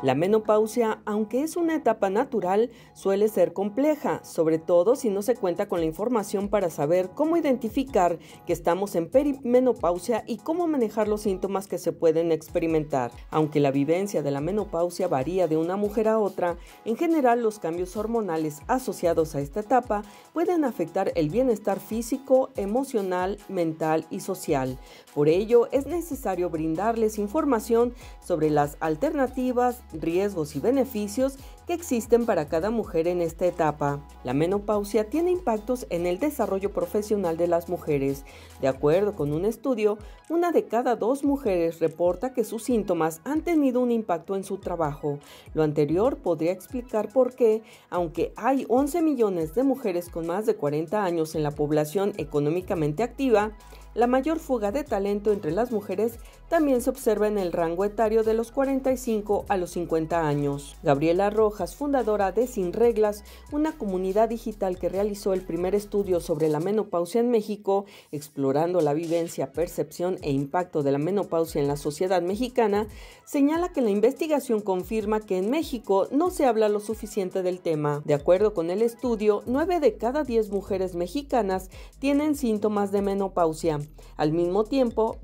La menopausia, aunque es una etapa natural, suele ser compleja, sobre todo si no se cuenta con la información para saber cómo identificar que estamos en perimenopausia y cómo manejar los síntomas que se pueden experimentar. Aunque la vivencia de la menopausia varía de una mujer a otra, en general los cambios hormonales asociados a esta etapa pueden afectar el bienestar físico, emocional, mental y social. Por ello, es necesario brindarles información sobre las alternativas, riesgos y beneficios que existen para cada mujer en esta etapa. La menopausia tiene impactos en el desarrollo profesional de las mujeres. De acuerdo con un estudio, 1 de cada 2 mujeres reporta que sus síntomas han tenido un impacto en su trabajo. Lo anterior podría explicar por qué, aunque hay 11 millones de mujeres con más de 40 años en la población económicamente activa, la mayor fuga de talento entre las mujeres también se observa en el rango etario de los 45 a los 50 años. Gabriela Rojas, fundadora de Sin Reglas, una comunidad digital que realizó el primer estudio sobre la menopausia en México, explorando la vivencia, percepción e impacto de la menopausia en la sociedad mexicana, señala que la investigación confirma que en México no se habla lo suficiente del tema. De acuerdo con el estudio, 9 de cada 10 mujeres mexicanas tienen síntomas de menopausia. Al mismo tiempo,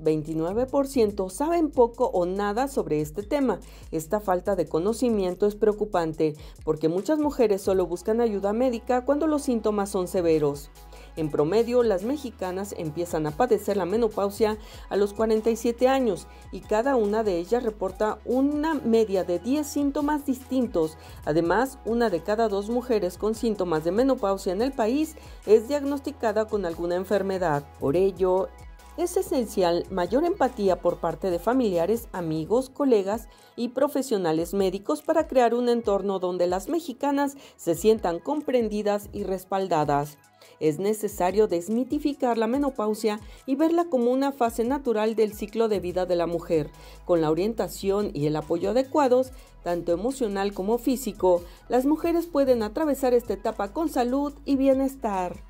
29% saben poco o nada sobre este tema. Esta falta de conocimiento es preocupante porque muchas mujeres solo buscan ayuda médica cuando los síntomas son severos. En promedio, las mexicanas empiezan a padecer la menopausia a los 47 años y cada una de ellas reporta una media de 10 síntomas distintos. Además, 1 de cada 2 mujeres con síntomas de menopausia en el país es diagnosticada con alguna enfermedad. Por ello, es esencial mayor empatía por parte de familiares, amigos, colegas y profesionales médicos para crear un entorno donde las mexicanas se sientan comprendidas y respaldadas. Es necesario desmitificar la menopausia y verla como una fase natural del ciclo de vida de la mujer. Con la orientación y el apoyo adecuados, tanto emocional como físico, las mujeres pueden atravesar esta etapa con salud y bienestar.